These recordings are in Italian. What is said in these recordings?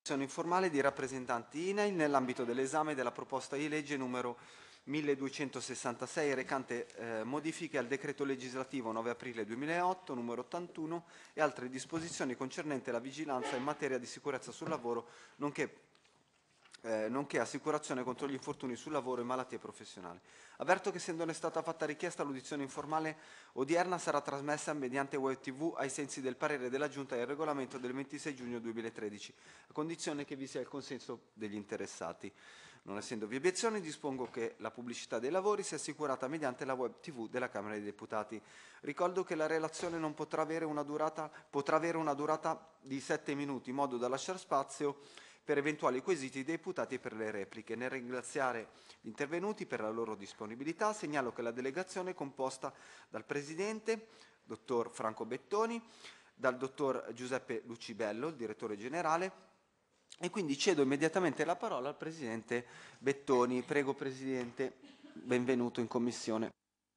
Informale di rappresentanti INAIL nell'ambito dell'esame della proposta di legge numero 1266 recante modifiche al decreto legislativo 9 aprile 2008 numero 81 e altre disposizioni concernente la vigilanza in materia di sicurezza sul lavoro nonché assicurazione contro gli infortuni sul lavoro e malattie professionali. Avverto che essendone stata fatta richiesta l'audizione informale odierna sarà trasmessa mediante web TV ai sensi del parere della Giunta e del regolamento del 26 giugno 2013, a condizione che vi sia il consenso degli interessati. Non essendovi obiezioni, dispongo che la pubblicità dei lavori sia assicurata mediante la web TV della Camera dei Deputati. Ricordo che la relazione non potrà avere una durata di 7 minuti, in modo da lasciare spazio per eventuali quesiti dei deputati e per le repliche. Nel ringraziare gli intervenuti per la loro disponibilità, segnalo che la delegazione è composta dal Presidente, dottor Franco Bettoni, dal dottor Giuseppe Lucibello, il Direttore Generale, e quindi cedo immediatamente la parola al Presidente Bettoni. Prego Presidente, benvenuto in Commissione.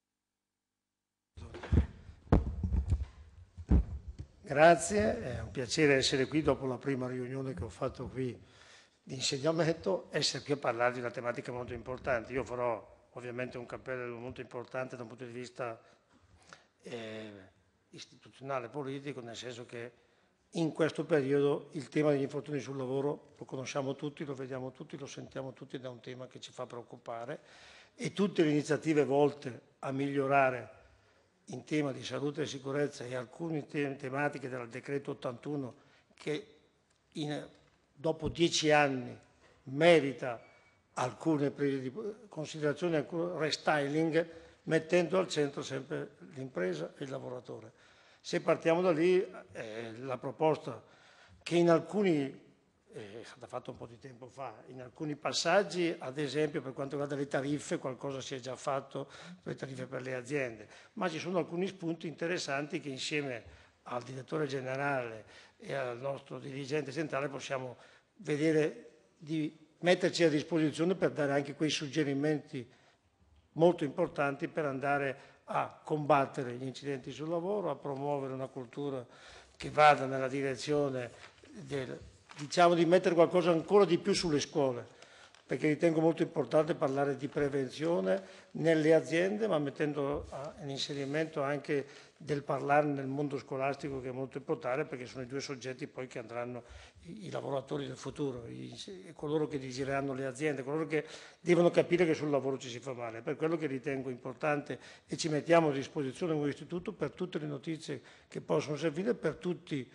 Grazie, è un piacere essere qui dopo la prima riunione che ho fatto qui di insegnamento, essere qui a parlare di una tematica molto importante. Io farò ovviamente un cappello molto importante da un punto di vista istituzionale, politico, nel senso che in questo periodo il tema degli infortuni sul lavoro lo conosciamo tutti, lo vediamo tutti, lo sentiamo tutti, ed è un tema che ci fa preoccupare, e tutte le iniziative volte a migliorare in tema di salute e sicurezza e alcune tematiche del decreto 81 che dopo 10 anni merita alcune prese di considerazione, alcun restyling, mettendo al centro sempre l'impresa e il lavoratore. Se partiamo da lì, la proposta che in alcuni è stata fatta un po' di tempo fa, in alcuni passaggi, ad esempio per quanto riguarda le tariffe, qualcosa si è già fatto per le tariffe per le aziende, ma ci sono alcuni spunti interessanti che insieme al direttore generale e al nostro dirigente centrale possiamo vedere di metterci a disposizione per dare anche quei suggerimenti molto importanti per andare a combattere gli incidenti sul lavoro, a promuovere una cultura che vada nella direzione di mettere qualcosa ancora di più sulle scuole, perché ritengo molto importante parlare di prevenzione nelle aziende, ma mettendo l'inserimento anche del parlare nel mondo scolastico, che è molto importante, perché sono i due soggetti poi che andranno, i lavoratori del futuro, coloro che dirigeranno le aziende, coloro che devono capire che sul lavoro ci si fa male. Per quello che ritengo importante, e ci mettiamo a disposizione come istituto per tutte le notizie che possono servire, per tutti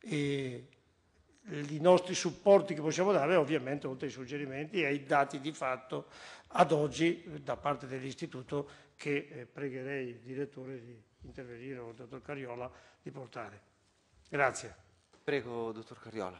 i nostri supporti che possiamo dare, ovviamente oltre ai suggerimenti e ai dati di fatto ad oggi da parte dell'istituto, che pregherei il direttore di intervenire, o il dottor Cariola, di portare. Grazie. Prego, dottor Cariola.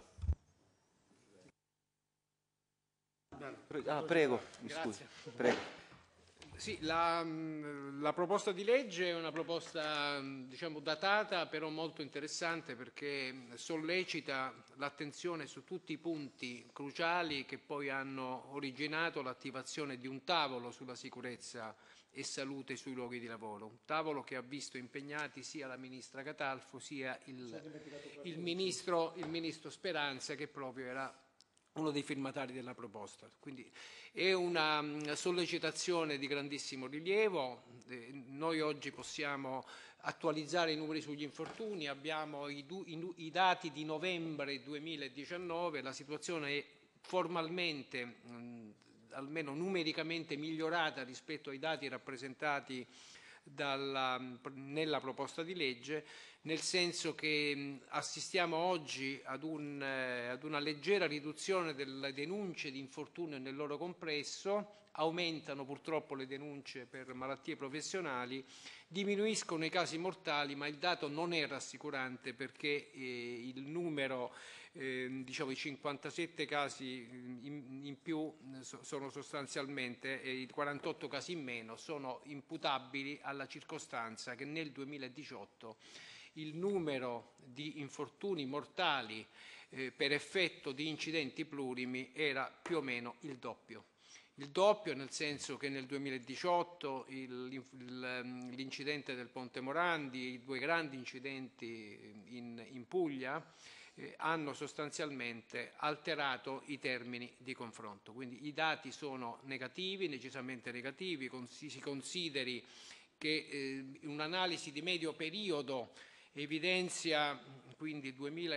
Prego, mi scusi. Prego. Sì, la proposta di legge è una proposta, diciamo, datata, però molto interessante, perché sollecita l'attenzione su tutti i punti cruciali che poi hanno originato l'attivazione di un tavolo sulla sicurezza e salute sui luoghi di lavoro, un tavolo che ha visto impegnati sia la Ministra Catalfo sia il ministro Speranza, che proprio era uno dei firmatari della proposta. Quindi è una sollecitazione di grandissimo rilievo. Noi oggi possiamo attualizzare i numeri sugli infortuni, abbiamo i dati di novembre 2019, la situazione è formalmente, almeno numericamente, migliorata rispetto ai dati rappresentati nella proposta di legge, nel senso che assistiamo oggi ad una leggera riduzione delle denunce di infortunio nel loro complesso, aumentano purtroppo le denunce per malattie professionali, diminuiscono i casi mortali, ma il dato non è rassicurante, perché il numero, diciamo, i 57 casi in più sono sostanzialmente, i 48 casi in meno sono imputabili alla circostanza che nel 2018 il numero di infortuni mortali per effetto di incidenti plurimi era più o meno il doppio. Il doppio, nel senso che nel 2018 l'incidente del Ponte Morandi, i due grandi incidenti in Puglia, hanno sostanzialmente alterato i termini di confronto. Quindi i dati sono negativi, nettamente negativi, si consideri che un'analisi di medio periodo evidenzia, quindi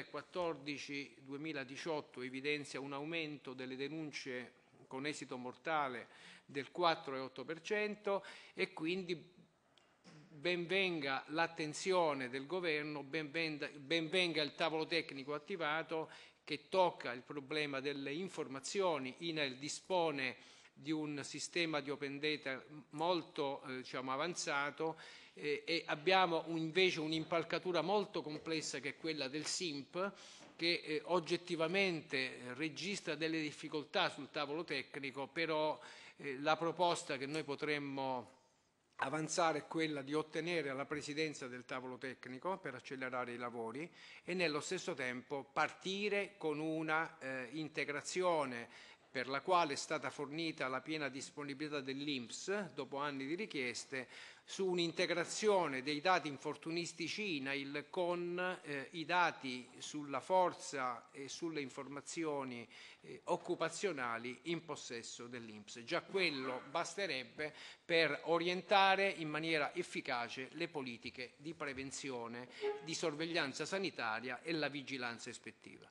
2014-2018, evidenzia un aumento delle denunce con esito mortale del 4,8% e quindi ben venga l'attenzione del governo, ben venga il tavolo tecnico attivato che tocca il problema delle informazioni. INAIL dispone di un sistema di open data molto avanzato e abbiamo invece un'impalcatura molto complessa che è quella del SINP, che oggettivamente registra delle difficoltà sul tavolo tecnico, però la proposta che noi potremmo avanzare è quella di ottenere la presidenza del tavolo tecnico per accelerare i lavori e nello stesso tempo partire con una integrazione per la quale è stata fornita la piena disponibilità dell'INPS dopo anni di richieste, su un'integrazione dei dati infortunistici INAIL con i dati sulla forza e sulle informazioni occupazionali in possesso dell'INPS. Già quello basterebbe per orientare in maniera efficace le politiche di prevenzione, di sorveglianza sanitaria e la vigilanza ispettiva.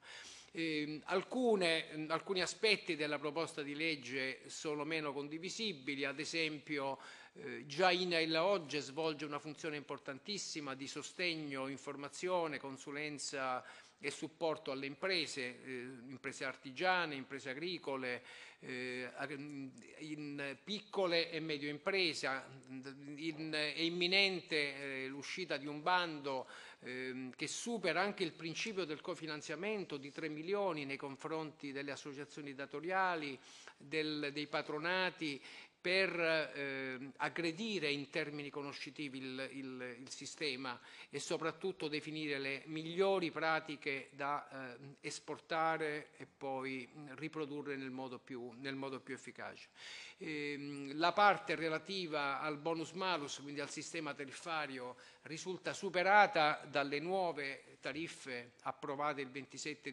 Alcuni aspetti della proposta di legge sono meno condivisibili, ad esempio già INAIL oggi svolge una funzione importantissima di sostegno, informazione, consulenza e supporto alle imprese, imprese artigiane, imprese agricole, in piccole e medie imprese. È imminente l'uscita di un bando che supera anche il principio del cofinanziamento di 3 milioni nei confronti delle associazioni datoriali, dei patronati, per aggredire in termini conoscitivi il sistema e soprattutto definire le migliori pratiche da esportare e poi riprodurre nel modo più efficace. La parte relativa al bonus malus, quindi al sistema tariffario, risulta superata dalle nuove tariffe approvate il 27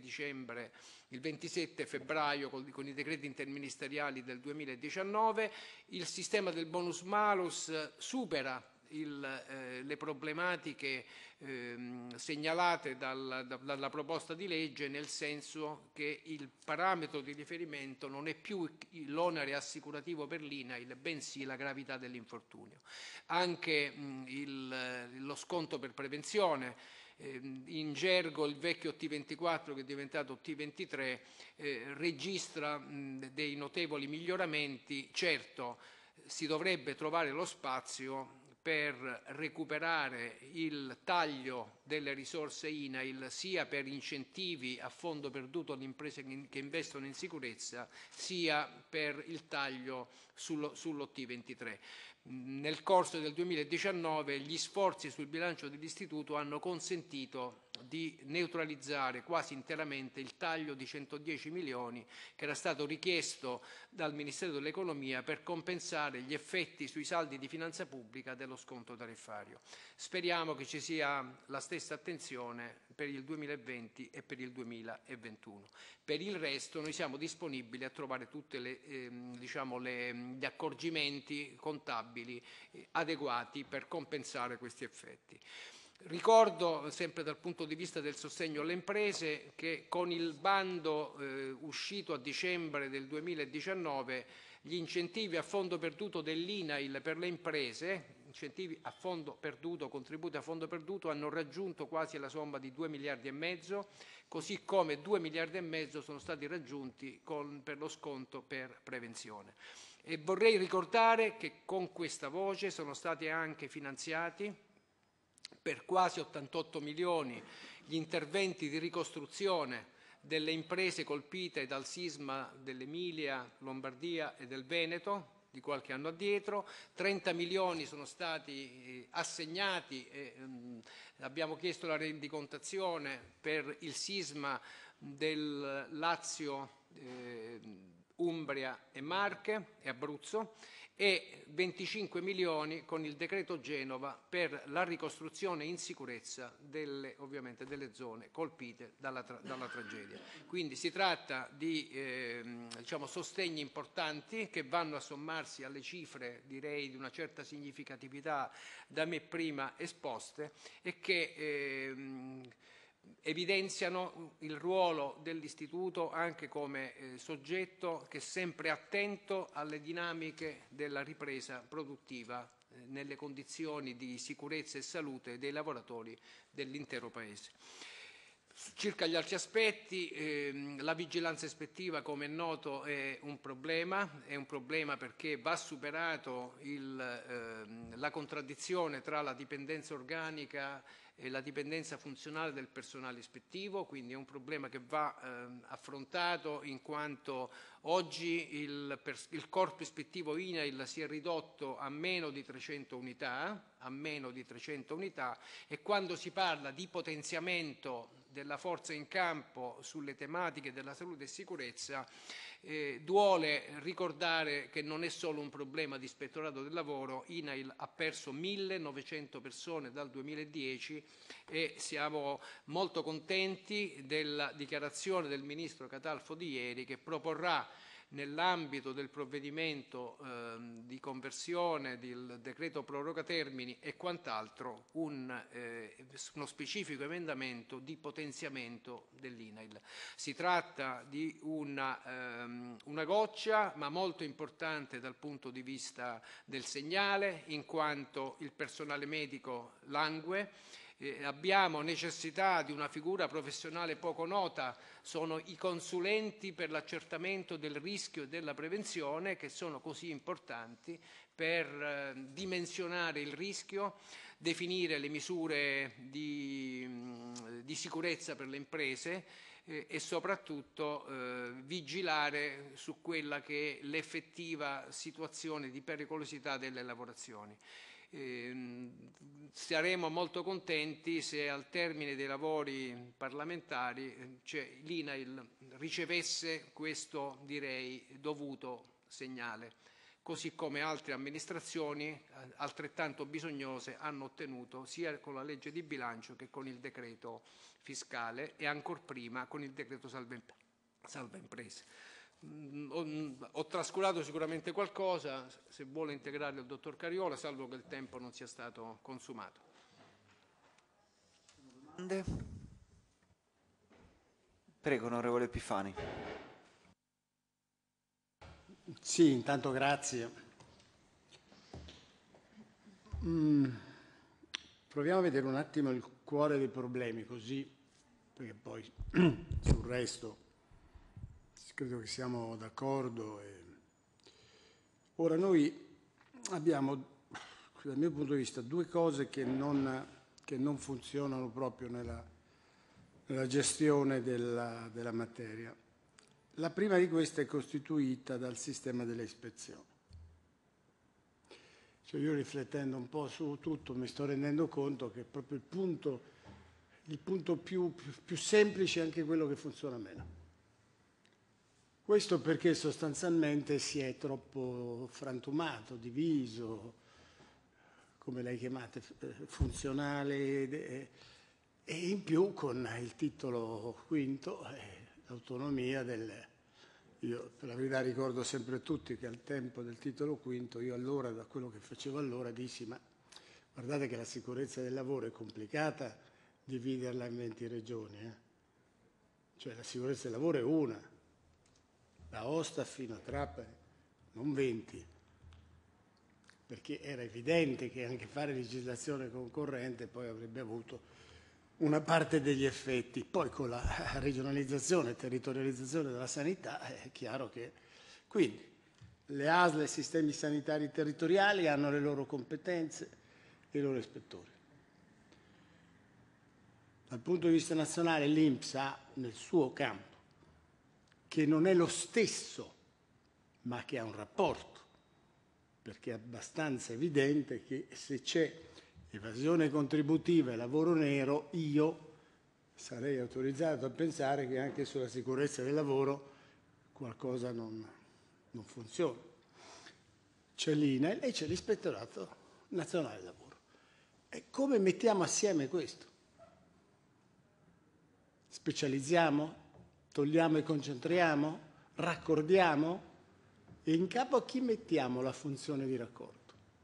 febbraio con i decreti interministeriali del 2019. Il sistema del bonus malus supera le problematiche segnalate dalla proposta di legge, nel senso che il parametro di riferimento non è più l'onere assicurativo per l'INAIL, bensì la gravità dell'infortunio. Anche lo sconto per prevenzione, in gergo il vecchio T24 che è diventato T23, registra dei notevoli miglioramenti. Certo, si dovrebbe trovare lo spazio per recuperare il taglio delle risorse INAIL sia per incentivi a fondo perduto alle imprese che investono in sicurezza, sia per il taglio sullo T23. Nel corso del 2019 gli sforzi sul bilancio dell'Istituto hanno consentito di neutralizzare quasi interamente il taglio di 110 milioni che era stato richiesto dal Ministero dell'Economia per compensare gli effetti sui saldi di finanza pubblica dello sconto tariffario. Speriamo che ci sia la stessa attenzione per il 2020 e per il 2021. Per il resto noi siamo disponibili a trovare tutti gli accorgimenti contabili adeguati per compensare questi effetti. Ricordo, sempre dal punto di vista del sostegno alle imprese, che con il bando uscito a dicembre del 2019 gli incentivi a fondo perduto dell'INAIL per le imprese, incentivi a fondo perduto, contributi a fondo perduto, hanno raggiunto quasi la somma di 2 miliardi e mezzo, così come 2 miliardi e mezzo sono stati raggiunti per lo sconto per prevenzione. E vorrei ricordare che con questa voce sono stati anche finanziati per quasi 88 milioni gli interventi di ricostruzione delle imprese colpite dal sisma dell'Emilia, Lombardia e del Veneto di qualche anno addietro. 30 milioni sono stati assegnati e abbiamo chiesto la rendicontazione per il sisma del Lazio, Umbria e Marche e Abruzzo, e 25 milioni con il decreto Genova per la ricostruzione in sicurezza ovviamente delle zone colpite dalla tragedia. Quindi si tratta di diciamo, sostegni importanti che vanno a sommarsi alle cifre, direi, di una certa significatività da me prima esposte e che evidenziano il ruolo dell'istituto anche come soggetto che è sempre attento alle dinamiche della ripresa produttiva nelle condizioni di sicurezza e salute dei lavoratori dell'intero Paese. Circa gli altri aspetti, la vigilanza ispettiva, come è noto, è un problema perché va superato la contraddizione tra la dipendenza organica e la dipendenza funzionale del personale ispettivo, quindi è un problema che va affrontato in quanto oggi il corpo ispettivo INAIL si è ridotto a meno di 300 unità, e quando si parla di potenziamento della forza in campo sulle tematiche della salute e sicurezza, duole ricordare che non è solo un problema di ispettorato del lavoro. INAIL ha perso 1.900 persone dal 2010 e siamo molto contenti della dichiarazione del Ministro Catalfo di ieri, che proporrà nell'ambito del provvedimento di conversione del decreto proroga termini e quant'altro uno specifico emendamento di potenziamento dell'INAIL. Si tratta di una goccia ma molto importante dal punto di vista del segnale, in quanto il personale medico langue. Abbiamo necessità di una figura professionale poco nota, sono i consulenti per l'accertamento del rischio e della prevenzione, che sono così importanti per dimensionare il rischio, definire le misure di sicurezza per le imprese e soprattutto vigilare su quella che è l'effettiva situazione di pericolosità delle lavorazioni. Saremo molto contenti se al termine dei lavori parlamentari l'INAIL ricevesse questo, direi, dovuto segnale, così come altre amministrazioni altrettanto bisognose hanno ottenuto sia con la legge di bilancio che con il decreto fiscale e ancor prima con il decreto salva imprese. Ho trascurato sicuramente qualcosa, se vuole integrare il dottor Cariola, salvo che il tempo non sia stato consumato. Domande? Prego, onorevole Epifani. Sì, intanto grazie. Proviamo a vedere un attimo il cuore dei problemi, così, perché poi sul resto credo che siamo d'accordo. Ora noi abbiamo, dal mio punto di vista, due cose che non funzionano proprio nella gestione della materia. La prima di queste è costituita dal sistema delle ispezioni. Cioè io, riflettendo un po' su tutto, mi sto rendendo conto che proprio il punto più semplice è anche quello che funziona meno. Questo perché sostanzialmente si è troppo frantumato, diviso, come lei chiamate, funzionale, e in più con il titolo quinto, l'autonomia Io per la verità ricordo sempre tutti che al tempo del titolo quinto, io allora, da quello che facevo allora, dissi: ma guardate che la sicurezza del lavoro è complicata dividerla in 20 regioni. Cioè la sicurezza del lavoro è una, da Aosta fino a Trapani, non 20, perché era evidente che anche fare legislazione concorrente poi avrebbe avuto una parte degli effetti. Poi con la regionalizzazione e territorializzazione della sanità è chiaro che... Quindi le ASL e i sistemi sanitari territoriali hanno le loro competenze e i loro ispettori. Dal punto di vista nazionale l'INPS ha nel suo campo, che non è lo stesso, ma che ha un rapporto, perché è abbastanza evidente che se c'è evasione contributiva e lavoro nero, io sarei autorizzato a pensare che anche sulla sicurezza del lavoro qualcosa non funziona. c'è l'INAIL e c'è l'Ispettorato Nazionale del Lavoro. E come mettiamo assieme questo? Specializziamo? Togliamo e concentriamo? Raccordiamo? E in capo a chi mettiamo la funzione di raccordo?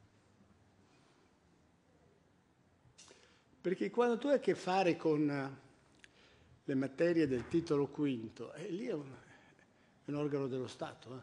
Perché quando tu hai a che fare con le materie del titolo quinto, lì è un organo dello Stato.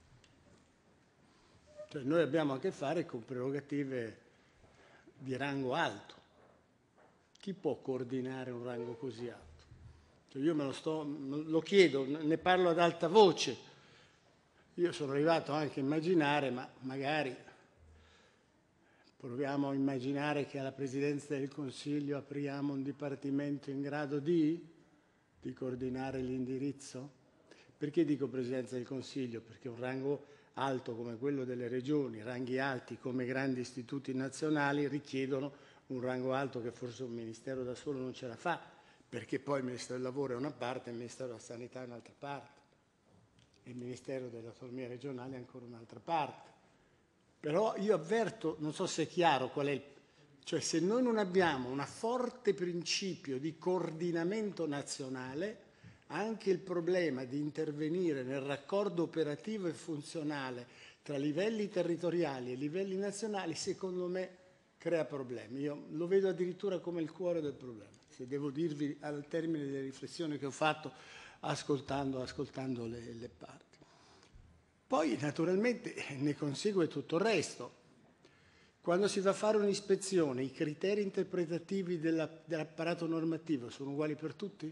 Cioè noi abbiamo a che fare con prerogative di rango alto. Chi può coordinare un rango così alto? Cioè io lo chiedo, ne parlo ad alta voce. Io sono arrivato anche a immaginare, ma magari proviamo a immaginare che alla Presidenza del Consiglio apriamo un dipartimento in grado di coordinare l'indirizzo. Perché dico Presidenza del Consiglio? Perché un rango alto come quello delle regioni, ranghi alti come grandi istituti nazionali richiedono un rango alto che forse un Ministero da solo non ce la fa, perché poi il Ministero del Lavoro è una parte, il Ministero della Sanità è un'altra parte, il Ministero delle Autonomie regionali è ancora un'altra parte. Però io avverto, non so se è chiaro qual è cioè se noi non abbiamo un forte principio di coordinamento nazionale, anche il problema di intervenire nel raccordo operativo e funzionale tra livelli territoriali e livelli nazionali, secondo me crea problemi. Io lo vedo addirittura come il cuore del problema, se devo dirvi al termine delle riflessioni che ho fatto ascoltando le parti. Poi naturalmente ne consegue tutto il resto. Quando si va a fare un'ispezione, i criteri interpretativi dell'apparato normativo sono uguali per tutti?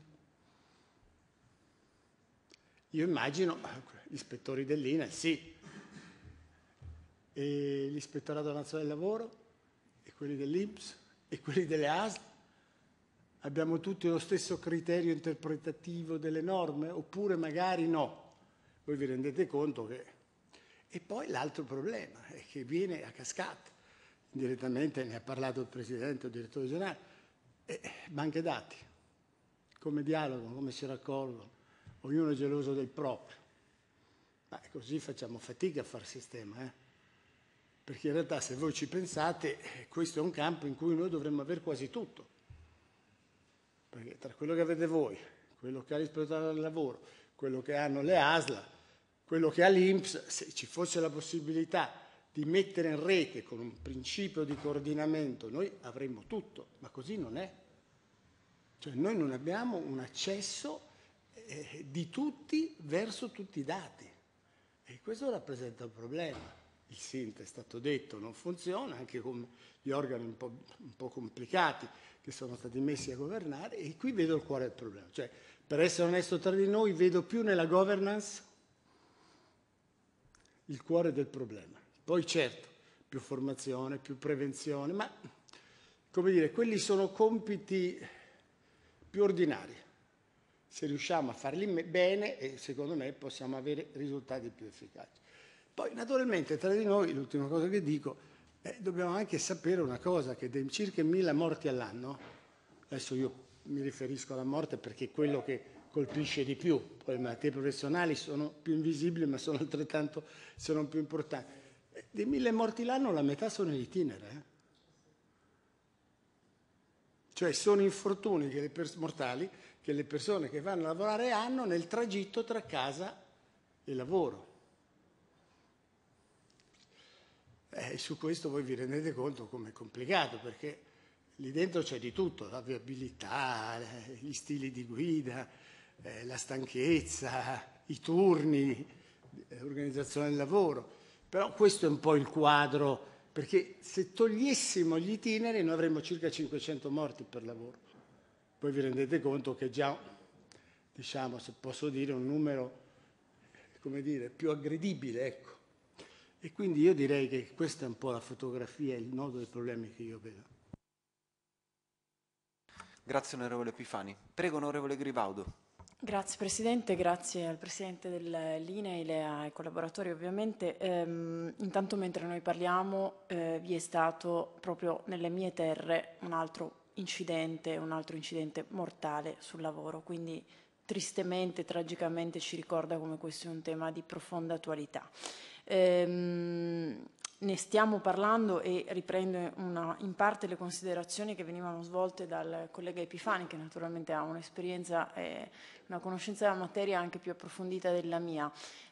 Io immagino gli ispettori dell'INAIL, sì, e l'Ispettorato Nazionale del Lavoro, e quelli dell'INPS, e quelli delle ASL. Abbiamo tutti lo stesso criterio interpretativo delle norme? Oppure magari no? Voi vi rendete conto che... E poi l'altro problema è che viene a cascata. Direttamente ne ha parlato il Presidente o il Direttore Generale, banche dati, come dialogano, come si raccolgono, ognuno è geloso del proprio. Ma così facciamo fatica a far sistema, perché in realtà se voi ci pensate questo è un campo in cui noi dovremmo avere quasi tutto, perché tra quello che avete voi, quello che ha l'Ispettorato del Lavoro, quello che hanno le ASL, quello che ha l'INPS, se ci fosse la possibilità di mettere in rete con un principio di coordinamento, noi avremmo tutto, ma così non è. Cioè noi non abbiamo un accesso di tutti verso tutti i dati e questo rappresenta un problema. Il SINT è stato detto, non funziona, anche con gli organi un po' complicati che sono stati messi a governare e qui vedo il cuore del problema. Cioè, per essere onesto tra di noi, vedo più nella governance il cuore del problema. Poi certo, più formazione, più prevenzione, ma come dire, quelli sono compiti più ordinari. Se riusciamo a farli bene, secondo me possiamo avere risultati più efficaci. Poi naturalmente tra di noi, l'ultima cosa che dico, dobbiamo anche sapere una cosa, che dei circa 1000 morti all'anno, adesso io mi riferisco alla morte perché è quello che colpisce di più, poi le malattie professionali sono più invisibili ma sono altrettanto sono più importanti. Dei 1000 morti l'anno la metà sono in itinere. Cioè sono infortuni mortali che le persone che vanno a lavorare hanno nel tragitto tra casa e lavoro. Su questo voi vi rendete conto come è complicato, perché lì dentro c'è di tutto, la viabilità, gli stili di guida, la stanchezza, i turni, l'organizzazione del lavoro. Però questo è un po' il quadro, perché se togliessimo gli itinerari noi avremmo circa 500 morti per lavoro. Poi vi rendete conto che già, diciamo, se posso dire, un numero, come dire, più aggredibile, ecco. E quindi io direi che questa è un po' la fotografia, il nodo dei problemi che io vedo. Grazie onorevole Epifani. Prego onorevole Grivaudo. Grazie Presidente, grazie al Presidente dell'INAIL e ai collaboratori ovviamente. Intanto mentre noi parliamo vi è stato proprio nelle mie terre un altro incidente mortale sul lavoro, quindi tristemente, tragicamente ci ricorda come questo è un tema di profonda attualità. ne stiamo parlando e riprendo in parte le considerazioni che venivano svolte dal collega Epifani, che naturalmente ha un'esperienza e una conoscenza della materia anche più approfondita della mia,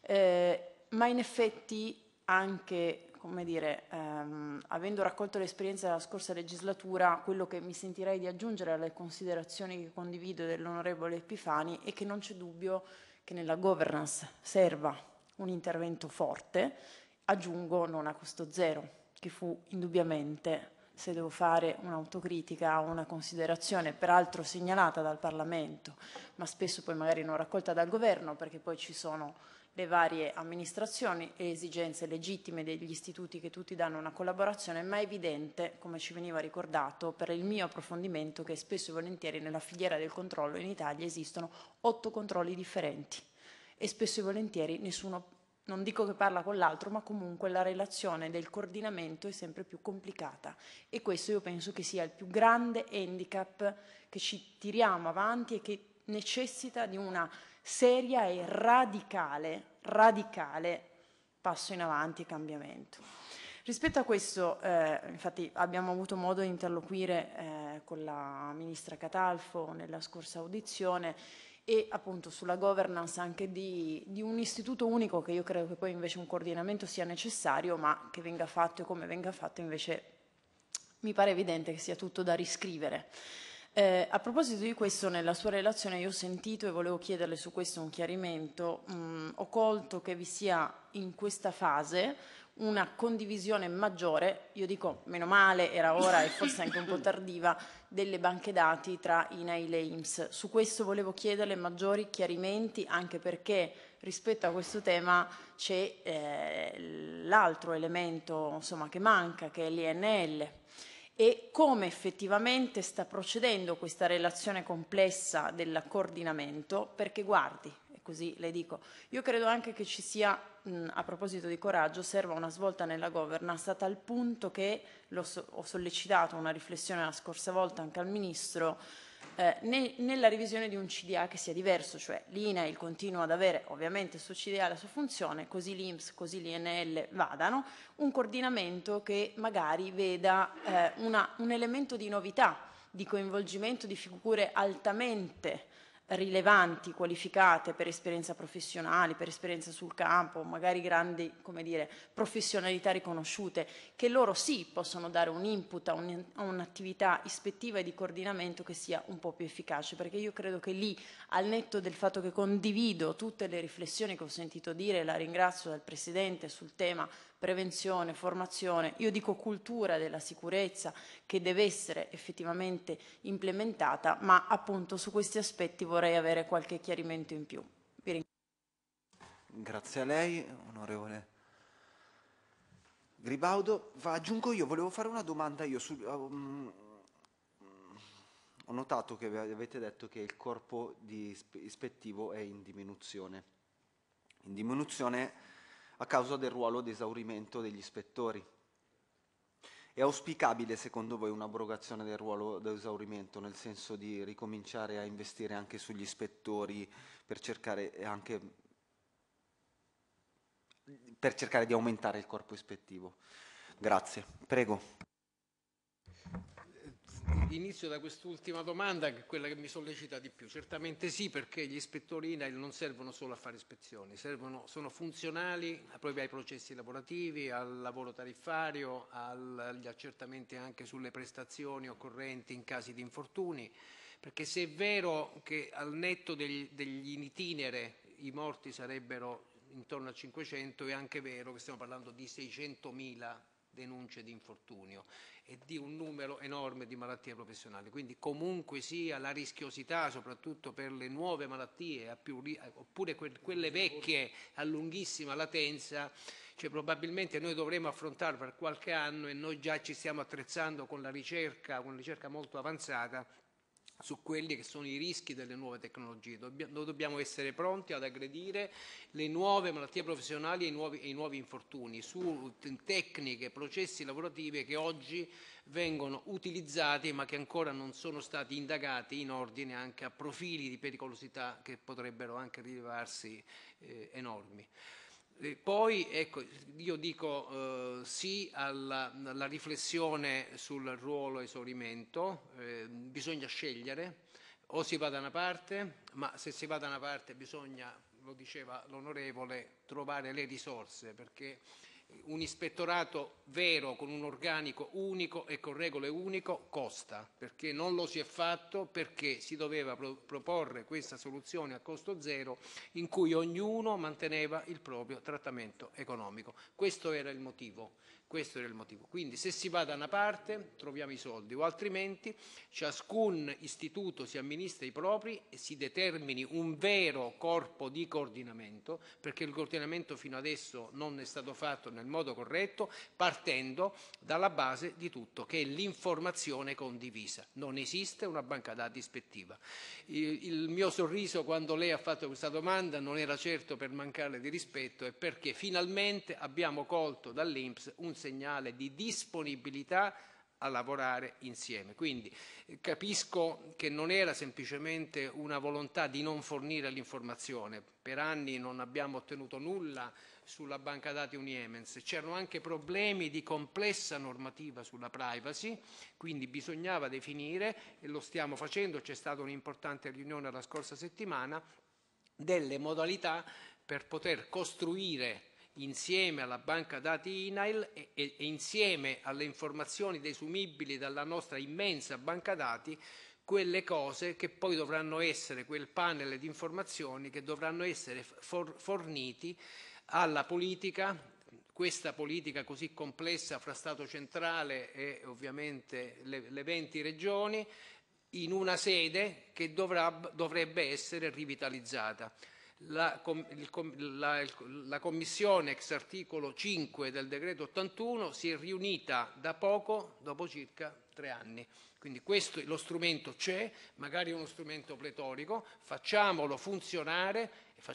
ma in effetti anche, come dire, avendo raccolto l'esperienza della scorsa legislatura, quello che mi sentirei di aggiungere alle considerazioni che condivido dell'onorevole Epifani è che non c'è dubbio che nella governance serva un intervento forte, aggiungo non a costo zero, che fu indubbiamente, se devo fare un'autocritica o una considerazione, peraltro segnalata dal Parlamento, ma spesso poi magari non raccolta dal Governo, perché poi ci sono le varie amministrazioni e esigenze legittime degli istituti che tutti danno una collaborazione, ma è evidente, come ci veniva ricordato, per il mio approfondimento, che spesso e volentieri nella filiera del controllo in Italia esistono 8 controlli differenti e spesso e volentieri nessuno, non dico che parla con l'altro, ma comunque la relazione del coordinamento è sempre più complicata e questo io penso che sia il più grande handicap che ci tiriamo avanti e che necessita di una seria e radicale passo in avanti e cambiamento. Rispetto a questo, infatti abbiamo avuto modo di interloquire con la Ministra Catalfo nella scorsa audizione e appunto sulla governance anche di un istituto unico, che io credo che poi invece un coordinamento sia necessario, ma che venga fatto e come venga fatto invece mi pare evidente che sia tutto da riscrivere. A proposito di questo, nella sua relazione io ho sentito e volevo chiederle su questo un chiarimento. Ho colto che vi sia in questa fase una condivisione maggiore, io dico meno male, era ora e forse anche un po' tardiva, delle banche dati tra INAIL e INPS. Su questo volevo chiederle maggiori chiarimenti, anche perché rispetto a questo tema c'è l'altro elemento, insomma, che manca, che è l'INL, e come effettivamente sta procedendo questa relazione complessa del coordinamento, perché guardi, e così le dico, io credo anche che ci sia, a proposito di coraggio, serva una svolta nella governance, a tal punto che ho sollecitato una riflessione la scorsa volta anche al Ministro, nella revisione di un CDA che sia diverso, cioè l'INAIL continua ad avere ovviamente il suo CDA, la sua funzione, così l'INPS, così l'INL vadano, un coordinamento che magari veda un elemento di novità, di coinvolgimento di figure altamente rilevanti, qualificate per esperienza professionale, per esperienza sul campo, magari grandi, come dire, professionalità riconosciute, che loro sì possono dare un input a un'attività ispettiva e di coordinamento che sia un po' più efficace, perché io credo che lì, al netto del fatto che condivido tutte le riflessioni che ho sentito dire, la ringrazio dal Presidente sul tema prevenzione, formazione, io dico cultura della sicurezza che deve essere effettivamente implementata, ma appunto su questi aspetti vorrei avere qualche chiarimento in più. Grazie a lei, onorevole Gribaudo. Aggiungo io, volevo fare una domanda io. Ho notato che avete detto che il corpo ispettivo è in diminuzione a causa del ruolo di esaurimento degli ispettori. È auspicabile secondo voi un'abrogazione del ruolo di esaurimento, nel senso di ricominciare a investire anche sugli ispettori per cercare di aumentare il corpo ispettivo? Grazie. Prego. Inizio da quest'ultima domanda, che è quella che mi sollecita di più. Certamente sì, perché gli ispettori INAIL non servono solo a fare ispezioni, sono funzionali proprio ai processi lavorativi, al lavoro tariffario, agli accertamenti anche sulle prestazioni occorrenti in casi di infortuni, perché se è vero che al netto degli in itinere i morti sarebbero intorno a 500, è anche vero che stiamo parlando di 600.000 denunce di infortunio e di un numero enorme di malattie professionali, quindi comunque sia la rischiosità, soprattutto per le nuove malattie oppure quelle vecchie a lunghissima latenza, cioè probabilmente noi dovremo affrontare per qualche anno, e noi già ci stiamo attrezzando con una ricerca molto avanzata su quelli che sono i rischi delle nuove tecnologie. Noi dobbiamo essere pronti ad aggredire le nuove malattie professionali e i nuovi infortuni su tecniche, processi lavorativi che oggi vengono utilizzati ma che ancora non sono stati indagati in ordine anche a profili di pericolosità che potrebbero anche rivelarsi enormi. Poi ecco, io dico sì alla riflessione sul ruolo esaurimento, bisogna scegliere, o si va da una parte, ma se si va da una parte bisogna, lo diceva l'onorevole, trovare le risorse, perché un ispettorato vero con un organico unico e con regole unico costa, perché non lo si è fatto, perché si doveva proporre questa soluzione a costo zero in cui ognuno manteneva il proprio trattamento economico. Questo era il motivo. Quindi se si va da una parte troviamo i soldi, o altrimenti ciascun istituto si amministra i propri e si determini un vero corpo di coordinamento, perché il coordinamento fino adesso non è stato fatto nel modo corretto, partendo dalla base di tutto, che è l'informazione condivisa. Non esiste una banca dati ispettiva. Il mio sorriso quando lei ha fatto questa domanda non era certo per mancarle di rispetto, è perché finalmente abbiamo colto dall'INPS un segnale di disponibilità a lavorare insieme. Quindi capisco che non era semplicemente una volontà di non fornire l'informazione. Per anni non abbiamo ottenuto nulla sulla banca dati Uniemens, c'erano anche problemi di complessa normativa sulla privacy, quindi bisognava definire, e lo stiamo facendo, c'è stata un'importante riunione la scorsa settimana, delle modalità per poter costruire insieme alla banca dati INAIL e insieme alle informazioni desumibili dalla nostra immensa banca dati, quelle cose che poi dovranno essere, quel panel di informazioni che dovranno essere forniti alla politica, questa politica così complessa fra Stato centrale e ovviamente le 20 regioni, in una sede che dovrebbe essere rivitalizzata. La Commissione ex articolo 5 del decreto 81 si è riunita da poco, dopo circa 3 anni. Quindi lo strumento c'è, magari è uno strumento pletorico, facciamolo funzionare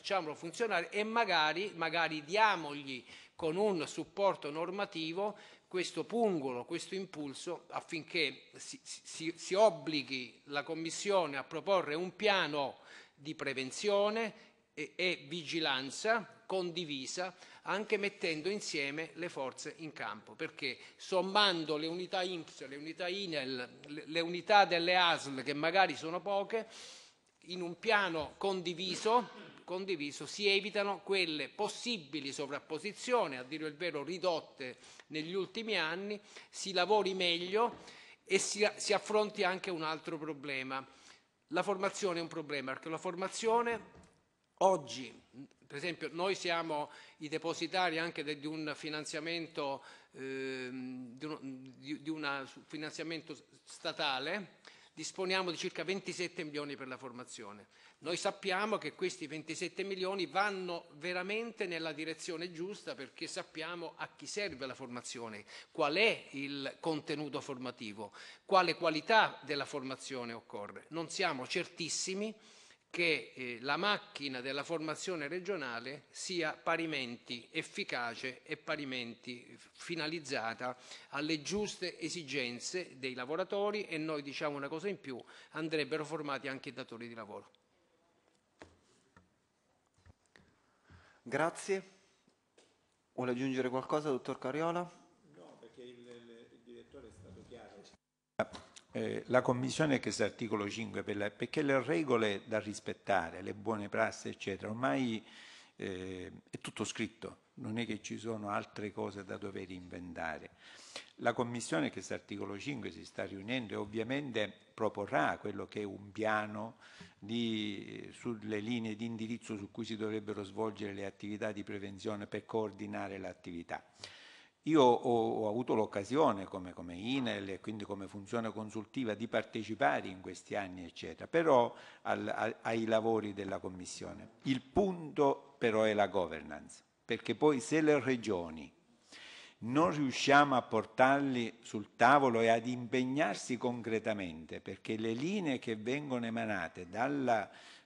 e magari diamogli con un supporto normativo questo pungolo, questo impulso affinché si obblighi la Commissione a proporre un piano di prevenzione e vigilanza condivisa, anche mettendo insieme le forze in campo, perché sommando le unità INPS, le unità INEL, le unità delle ASL, che magari sono poche, in un piano condiviso si evitano quelle possibili sovrapposizioni, a dire il vero ridotte negli ultimi anni, si lavori meglio e si affronti anche un altro problema. La formazione è un problema, perché la formazione oggi, per esempio, noi siamo i depositari anche di un finanziamento, finanziamento statale, disponiamo di circa 27 milioni per la formazione. Noi sappiamo che questi 27 milioni vanno veramente nella direzione giusta, perché sappiamo a chi serve la formazione, qual è il contenuto formativo, quale qualità della formazione occorre. Non siamo certissimi che la macchina della formazione regionale sia parimenti efficace e parimenti finalizzata alle giuste esigenze dei lavoratori, e noi diciamo una cosa in più: andrebbero formati anche i datori di lavoro. Grazie. Vuole aggiungere qualcosa, dottor Cariola? No, perché il direttore è stato chiaro. La Commissione che sta articolo 5, perché le regole da rispettare, le buone prassi, eccetera, ormai è tutto scritto, non è che ci sono altre cose da dover inventare. La Commissione che sta articolo 5 si sta riunendo e ovviamente proporrà quello che è un piano sulle linee di indirizzo su cui si dovrebbero svolgere le attività di prevenzione per coordinare l'attività. Io ho avuto l'occasione come INEL e quindi come funzione consultiva di partecipare in questi anni, eccetera, però ai lavori della Commissione. Il punto però è la governance, perché poi se le regioni non riusciamo a portarli sul tavolo e ad impegnarsi concretamente, perché le linee che vengono emanate dalla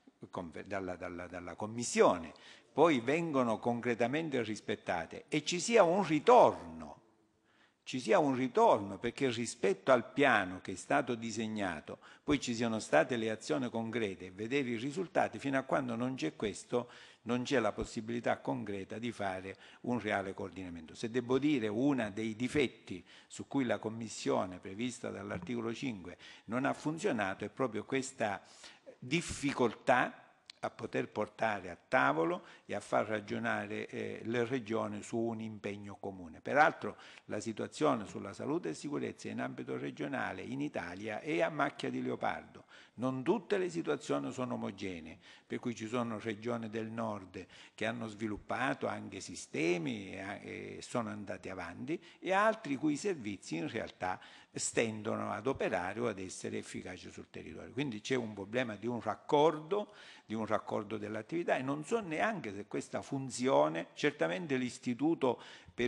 Commissione poi vengono concretamente rispettate e ci sia un ritorno ci sia un ritorno, perché rispetto al piano che è stato disegnato poi ci siano state le azioni concrete e vedere i risultati. Fino a quando non c'è questo, non c'è la possibilità concreta di fare un reale coordinamento. Se devo dire uno dei difetti su cui la Commissione prevista dall'articolo 5 non ha funzionato è proprio questa difficoltà a poter portare a tavolo e a far ragionare le regioni su un impegno comune. Peraltro la situazione sulla salute e sicurezza in ambito regionale in Italia è a macchia di leopardo. Non tutte le situazioni sono omogenee, per cui ci sono regioni del nord che hanno sviluppato anche sistemi e sono andati avanti, e altri cui i servizi in realtà stendono ad operare o ad essere efficaci sul territorio. Quindi c'è un problema di un raccordo dell'attività, e non so neanche se questa funzione, certamente l'istituto per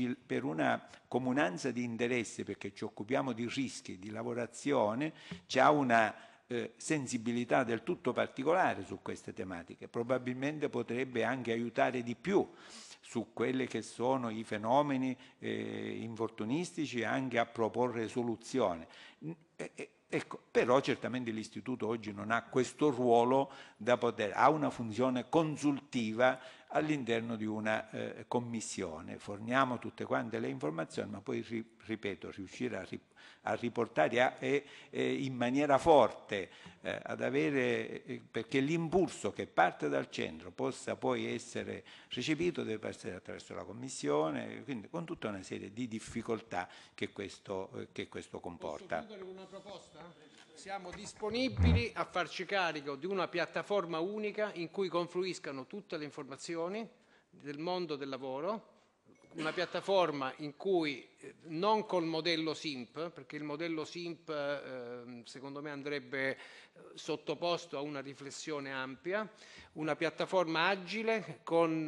una comunanza di interesse, perché ci occupiamo di rischi di lavorazione, ha una sensibilità del tutto particolare su queste tematiche, probabilmente potrebbe anche aiutare di più su quelli che sono i fenomeni infortunistici, anche a proporre soluzioni. Ecco, però certamente l'istituto oggi non ha questo ruolo da poter, ha una funzione consultiva all'interno di una commissione. Forniamo tutte quante le informazioni, ma poi, ripeto, riuscire a riportare in maniera forte, ad avere, perché l'impulso che parte dal centro possa poi essere recepito deve passare attraverso la Commissione, quindi con tutta una serie di difficoltà che questo comporta. Posso chiudere con una proposta? Siamo disponibili a farci carico di una piattaforma unica in cui confluiscano tutte le informazioni del mondo del lavoro, una piattaforma in cui non col modello SIMP, perché il modello SIMP secondo me andrebbe sottoposto a una riflessione ampia, una piattaforma agile con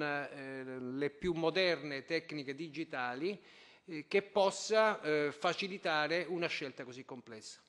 le più moderne tecniche digitali che possa facilitare una scelta così complessa.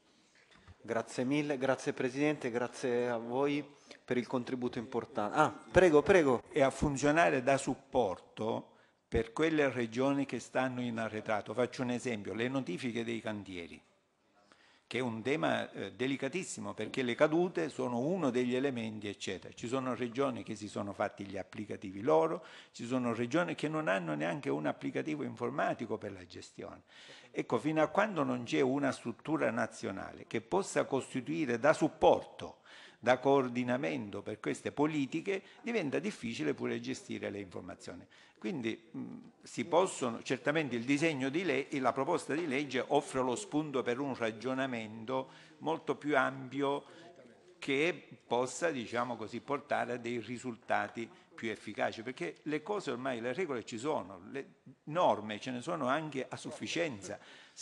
Grazie mille, grazie Presidente, grazie a voi per il contributo importante. Prego. E a funzionare da supporto per quelle regioni che stanno in arretrato. Faccio un esempio, le notifiche dei cantieri, che è un tema delicatissimo, perché le cadute sono uno degli elementi, eccetera. Ci sono regioni che si sono fatti gli applicativi loro, ci sono regioni che non hanno neanche un applicativo informatico per la gestione. Ecco, fino a quando non c'è una struttura nazionale che possa costituire da supporto, da coordinamento per queste politiche, diventa difficile pure gestire le informazioni. Quindi si possono, certamente il disegno di legge, la proposta di legge offre lo spunto per un ragionamento molto più ampio che possa, diciamo così, portare a dei risultati più efficaci, perché le cose ormai, le regole ci sono, le norme ce ne sono anche a sufficienza.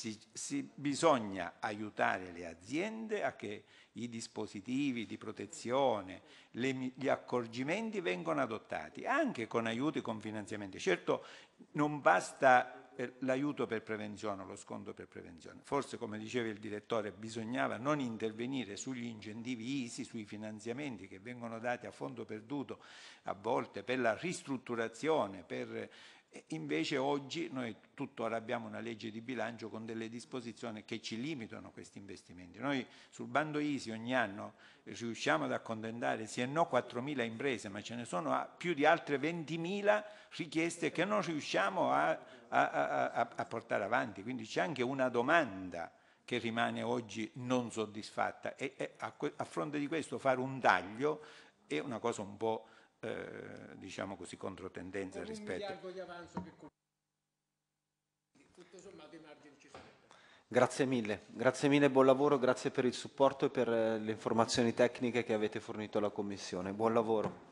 Bisogna aiutare le aziende a che i dispositivi di protezione, gli accorgimenti vengano adottati, anche con aiuti, con finanziamenti. Certo, non basta l'aiuto per prevenzione, lo sconto per prevenzione. Forse, come diceva il direttore, bisognava non intervenire sugli incentivi ISI, sui finanziamenti che vengono dati a fondo perduto a volte per la ristrutturazione, invece oggi noi tuttora abbiamo una legge di bilancio con delle disposizioni che ci limitano questi investimenti. Noi sul bando ISI ogni anno riusciamo ad accontentare sì e no 4.000 imprese, ma ce ne sono più di altre 20.000 richieste che non riusciamo a portare avanti, quindi c'è anche una domanda che rimane oggi non soddisfatta, e a fronte di questo fare un taglio è una cosa un po' diciamo così controtendenza rispetto. Un miliardo di avanzo che tutto sommato i margini ci sono. Grazie mille, buon lavoro, grazie per il supporto e per le informazioni tecniche che avete fornito alla Commissione. Buon lavoro.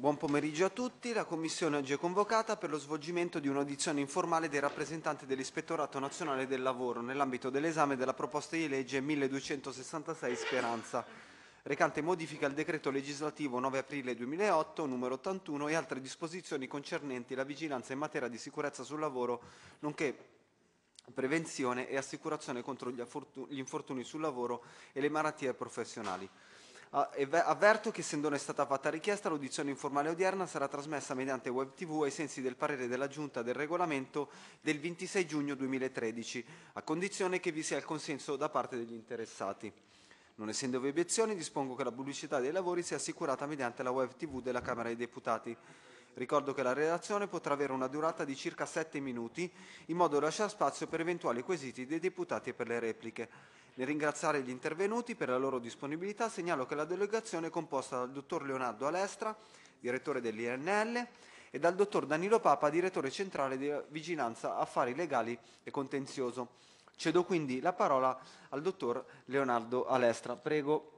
Buon pomeriggio a tutti. La Commissione oggi è convocata per lo svolgimento di un'audizione informale dei rappresentanti dell'Ispettorato Nazionale del Lavoro nell'ambito dell'esame della proposta di legge 1266 Speranza, recante modifica al decreto legislativo 9 aprile 2008, numero 81 e altre disposizioni concernenti la vigilanza in materia di sicurezza sul lavoro, nonché prevenzione e assicurazione contro gli infortuni sul lavoro e le malattie professionali. Avverto che, essendone stata fatta richiesta, l'audizione informale odierna sarà trasmessa mediante web TV ai sensi del parere della Giunta del Regolamento del 26 giugno 2013, a condizione che vi sia il consenso da parte degli interessati. Non essendovi obiezioni, dispongo che la pubblicità dei lavori sia assicurata mediante la web TV della Camera dei Deputati. Ricordo che la relazione potrà avere una durata di circa 7 minuti, in modo da lasciare spazio per eventuali quesiti dei deputati e per le repliche. Nel ringraziare gli intervenuti per la loro disponibilità, segnalo che la delegazione è composta dal dottor Leonardo Alestra, direttore dell'INL, e dal dottor Danilo Papa, direttore centrale di Vigilanza Affari Legali e Contenzioso. Cedo quindi la parola al dottor Leonardo Alestra. Prego.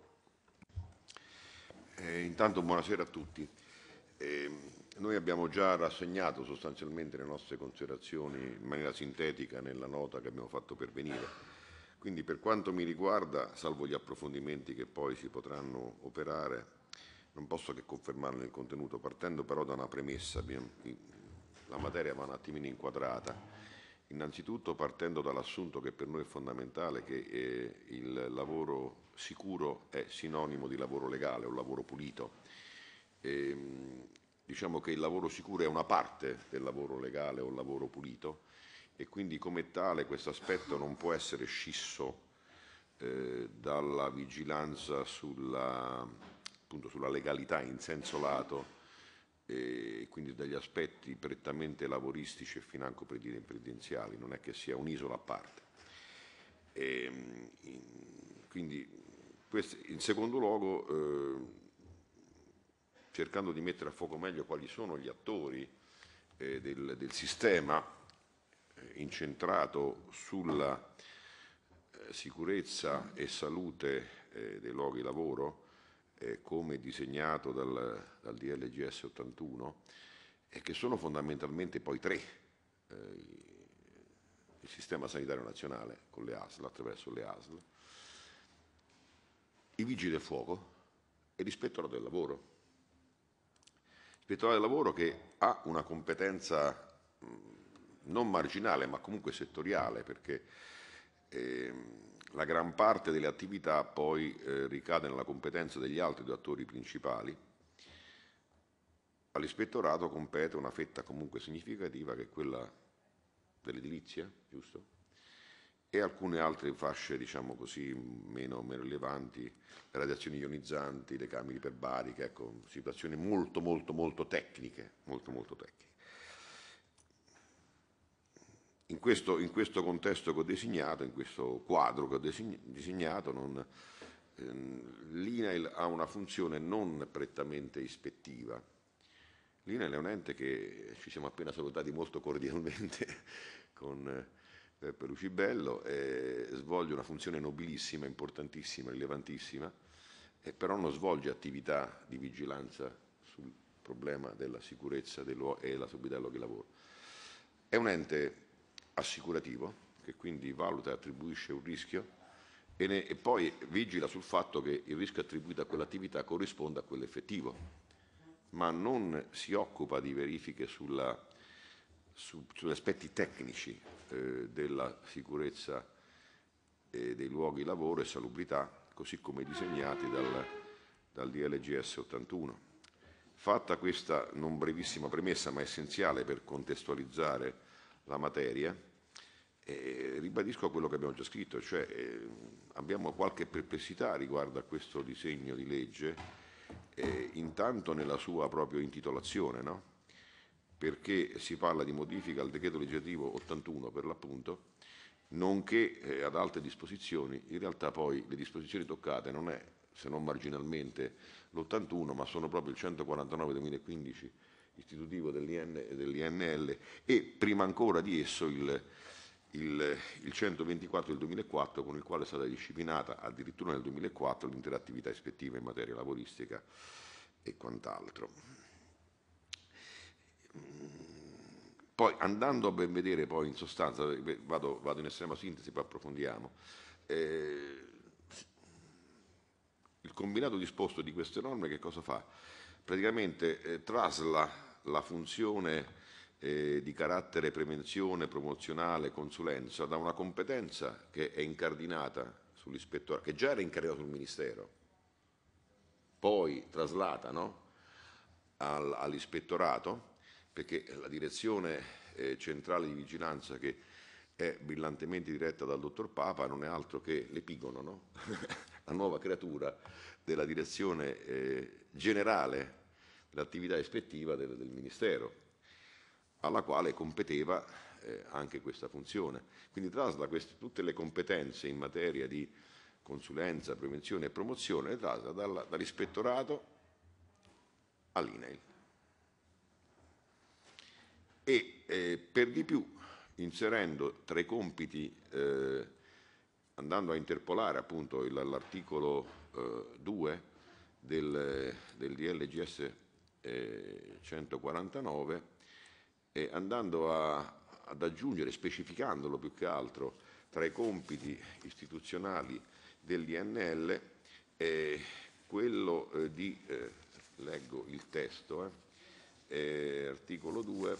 Intanto buonasera a tutti. Noi abbiamo già rassegnato sostanzialmente le nostre considerazioni in maniera sintetica nella nota che abbiamo fatto pervenire. Quindi per quanto mi riguarda, salvo gli approfondimenti che poi si potranno operare, non posso che confermarne il contenuto, partendo però da una premessa. La materia va un attimino inquadrata. Innanzitutto partendo dall'assunto che per noi è fondamentale che il lavoro sicuro è sinonimo di lavoro legale o lavoro pulito. Diciamo che il lavoro sicuro è una parte del lavoro legale o lavoro pulito, e quindi come tale questo aspetto non può essere scisso dalla vigilanza appunto sulla legalità in senso lato, e quindi dagli aspetti prettamente lavoristici e financo previdenziali. Non è che sia un'isola a parte. Quindi in secondo luogo, cercando di mettere a fuoco meglio quali sono gli attori del sistema incentrato sulla sicurezza e salute dei luoghi di lavoro, come disegnato dal DLGS 81, e che sono fondamentalmente poi tre: il sistema sanitario nazionale con le ASL, attraverso le ASL, i vigili del fuoco e l'ispettorato del lavoro. L'ispettorato del lavoro che ha una competenza non marginale ma comunque settoriale, perché la gran parte delle attività poi ricade nella competenza degli altri due attori principali. All'ispettorato compete una fetta comunque significativa, che è quella dell'edilizia, giusto? E alcune altre fasce, diciamo così, meno rilevanti, le radiazioni ionizzanti, le camere iperbariche, ecco, situazioni molto tecniche, molto tecniche. In questo contesto che ho designato, in questo quadro che ho disegnato, l'INAIL ha una funzione non prettamente ispettiva. L'INAIL è un ente che ci siamo appena salutati molto cordialmente con Peppe Lucibello, svolge una funzione nobilissima, importantissima, rilevantissima, però non svolge attività di vigilanza sul problema della sicurezza e la salubrità dei luoghi di lavoro. È un ente assicurativo che quindi valuta e attribuisce un rischio e poi vigila sul fatto che il rischio attribuito a quell'attività corrisponda a quello effettivo, ma non si occupa di verifiche sugli aspetti tecnici della sicurezza dei luoghi di lavoro e salubrità, così come disegnati dal DLGS 81. Fatta questa non brevissima premessa, ma essenziale per contestualizzare la materia, ribadisco quello che abbiamo già scritto, cioè abbiamo qualche perplessità riguardo a questo disegno di legge, intanto nella sua propria intitolazione, no? Perché si parla di modifica al decreto legislativo 81 per l'appunto, nonché ad altre disposizioni. In realtà poi le disposizioni toccate non è, se non marginalmente, l'81, ma sono proprio il 149 2015 istitutivo dell'INL, e prima ancora di esso il 124 del 2004, con il quale è stata disciplinata addirittura nel 2004 l'intera attività ispettiva in materia lavoristica e quant'altro. Poi andando a ben vedere poi in sostanza, vado in estrema sintesi, poi approfondiamo, il combinato disposto di queste norme che cosa fa? Praticamente trasla la funzione di carattere prevenzione, promozionale, consulenza da una competenza che è incardinata sull'ispettorato, che già era incardinata sul Ministero, poi traslata, no? All'ispettorato, perché la direzione centrale di vigilanza, che è brillantemente diretta dal dottor Papa, non è altro che l'epigono, no? La nuova creatura della direzione generale dell'attività ispettiva del Ministero, alla quale competeva anche questa funzione. Quindi trasla tutte le competenze in materia di consulenza, prevenzione e promozione, le trasla dall'ispettorato all'INAIL. E per di più, inserendo tra i compiti, andando a interpolare appunto l'articolo 2 del DLGS 149, e andando ad aggiungere, specificandolo più che altro, tra i compiti istituzionali dell'INL, quello di, leggo il testo, articolo 2,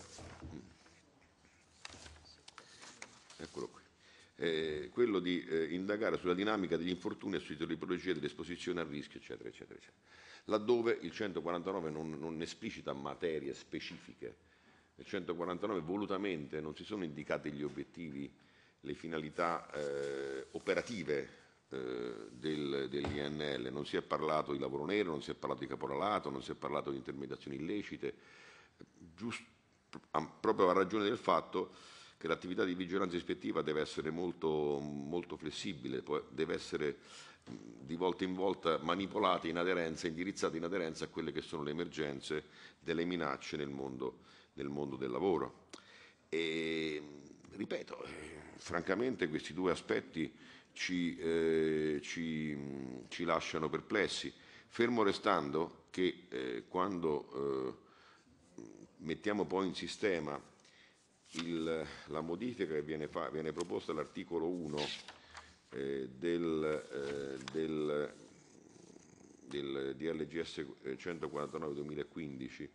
eccolo qui, quello di indagare sulla dinamica degli infortuni e sulle tipologie dell'esposizione a rischio, eccetera, eccetera, eccetera. Laddove il 149 non esplicita materie specifiche, nel 149 volutamente non si sono indicati gli obiettivi, le finalità operative dell'INL, non si è parlato di lavoro nero, non si è parlato di caporalato, non si è parlato di intermediazioni illecite, proprio a ragione del fatto che l'attività di vigilanza ispettiva deve essere molto, molto flessibile, deve essere di volta in volta manipolata in aderenza, indirizzata in aderenza a quelle che sono le emergenze delle minacce nel mondo del lavoro. E ripeto, francamente questi due aspetti ci lasciano perplessi, fermo restando che quando mettiamo poi in sistema la modifica che viene proposta all'articolo 1 del DLGS 149-2015,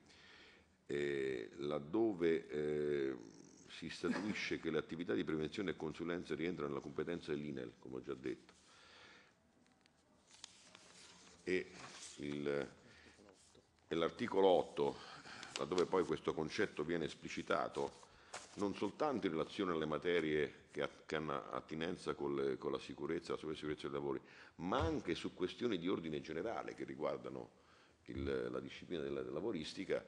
laddove si statuisce che le attività di prevenzione e consulenza rientrano nella competenza dell'INEL, come ho già detto, e l'articolo 8, laddove poi questo concetto viene esplicitato non soltanto in relazione alle materie che hanno attinenza con la sicurezza, la sicurezza dei lavori, ma anche su questioni di ordine generale che riguardano la disciplina della lavoristica,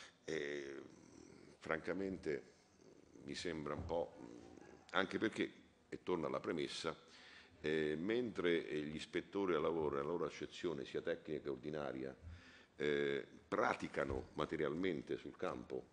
francamente mi sembra un po', anche perché, e torno alla premessa, mentre gli ispettori al lavoro, nella loro accezione sia tecnica che ordinaria, praticano materialmente sul campo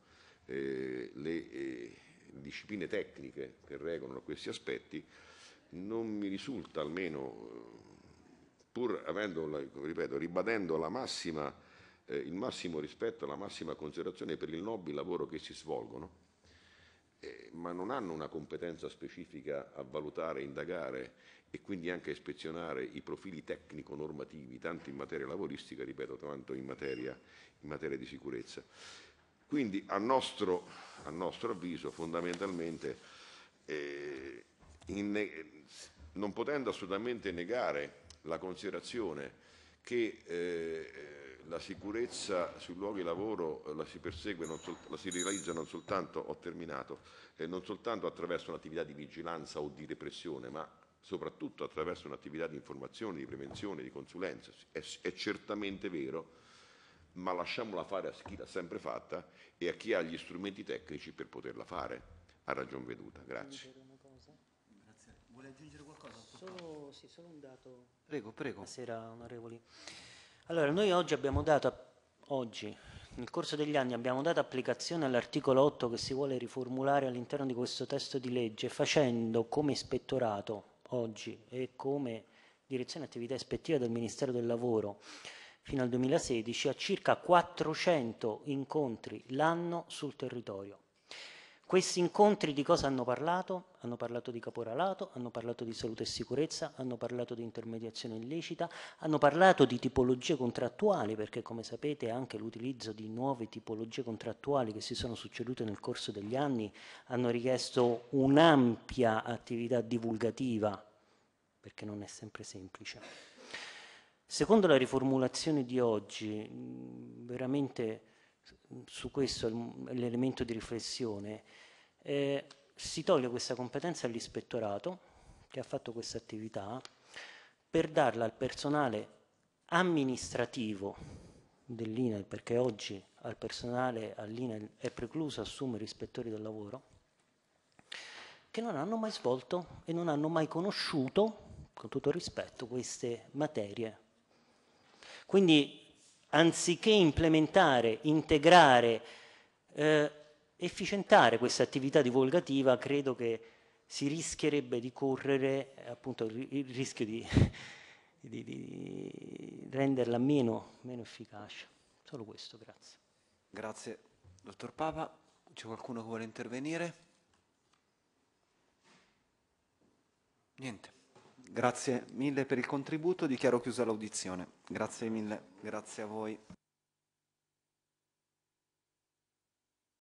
le discipline tecniche che regolano questi aspetti, non mi risulta, almeno pur avendo, ripeto, ribadendo il massimo rispetto, la massima considerazione per il nobile lavoro che si svolgono, ma non hanno una competenza specifica a valutare, indagare e quindi anche a ispezionare i profili tecnico-normativi, tanto in materia lavoristica, ripeto, quanto in materia di sicurezza. Quindi, a nostro avviso, fondamentalmente, non potendo assolutamente negare la considerazione che la sicurezza sui luoghi di lavoro la si persegue, la si realizza non soltanto, non soltanto attraverso un'attività di vigilanza o di repressione, ma soprattutto attraverso un'attività di informazione, di prevenzione, di consulenza. È certamente vero, ma lasciamola fare a chi l'ha sempre fatta e a chi ha gli strumenti tecnici per poterla fare, a ragion veduta. Grazie. Grazie. Vuole aggiungere qualcosa? Solo un dato. Prego. Buonasera onorevoli. Allora, noi oggi, nel corso degli anni, abbiamo dato applicazione all'articolo 8 che si vuole riformulare all'interno di questo testo di legge, facendo come ispettorato oggi e come direzione attività ispettiva del Ministero del Lavoro fino al 2016 a circa 400 incontri l'anno sul territorio. Questi incontri di cosa hanno parlato? Hanno parlato di caporalato, hanno parlato di salute e sicurezza, hanno parlato di intermediazione illecita, hanno parlato di tipologie contrattuali, perché come sapete anche l'utilizzo di nuove tipologie contrattuali che si sono succedute nel corso degli anni hanno richiesto un'ampia attività divulgativa, perché non è sempre semplice. Secondo la riformulazione di oggi, veramente su questo è l'elemento di riflessione, si toglie questa competenza all'ispettorato che ha fatto questa attività per darla al personale amministrativo dell'INAIL, perché oggi al personale all'INAIL è precluso assumere ispettori del lavoro che non hanno mai svolto e non hanno mai conosciuto, con tutto rispetto, queste materie. Quindi anziché implementare, integrare, efficientare questa attività divulgativa, credo che si rischierebbe di correre appunto il rischio di renderla meno efficace. Solo questo, grazie. Grazie, dottor Papa. C'è qualcuno che vuole intervenire? Niente. Grazie mille per il contributo, dichiaro chiusa l'audizione. Grazie mille, grazie a voi.